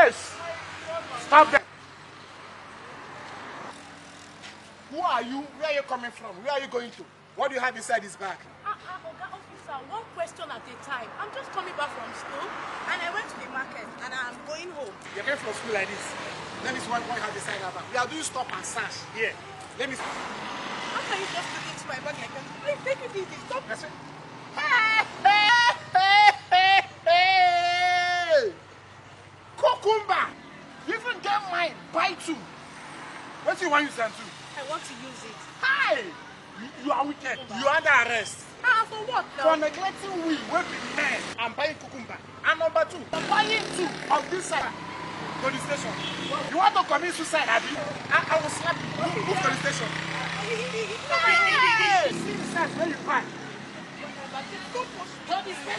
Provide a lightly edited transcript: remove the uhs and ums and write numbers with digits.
Yes! Stop that! Who are you? Where are you coming from? Where are you going to? What do you have inside this bag? Oga officer, one question at a time. I'm just coming back from school and I went to the market and I'm going home. You're coming from school like this. Let me see what you have inside that bag. We are doing stop and search. Here. Let me see. How can you just look into my bag like that? Please take it easy. Stop. That's it. Hey! Cucumber! You even get mine. Buy two. What do you want to send to? I want to use it. Hi! You are wicked. You are under arrest. For what now? For neglecting we will be men and buying cucumber. And number two, for buying two of this side to the station. You want to commit suicide, Abby? I will slap you. Move to the station. Hey! See the size where you buy. To the station.